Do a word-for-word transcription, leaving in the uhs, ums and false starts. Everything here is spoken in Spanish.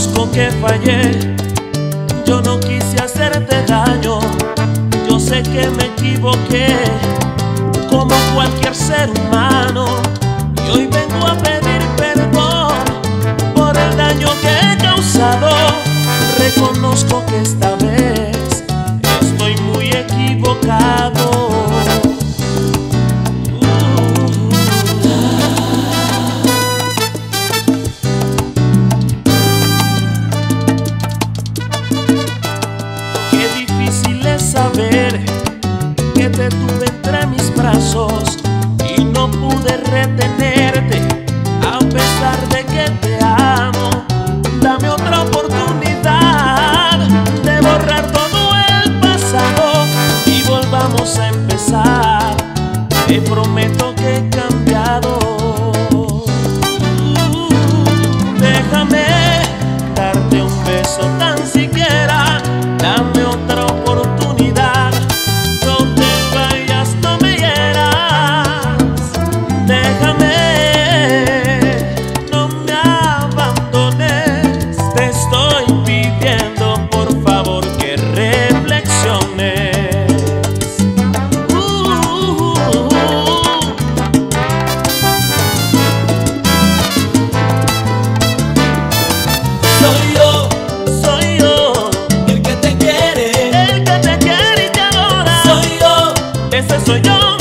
Reconozco que fallé, yo no quise hacerte daño. Yo sé que me equivoqué, como cualquier ser humano, y hoy vengo a pedir perdón por el daño que he causado. Reconozco que esta vez estoy muy equivocado. Saber que te tuve entre mis brazos y no pude retenerte, a pesar de que te amo. Dame otra oportunidad de borrar todo el pasado y volvamos a empezar. Te prometo que he cambiado. uh, Déjame darte un beso tan siquiera. Dame otra oportunidad. Soy yo, soy yo, el que te quiere, el que te quiere y te adora. soy yo, ese soy yo.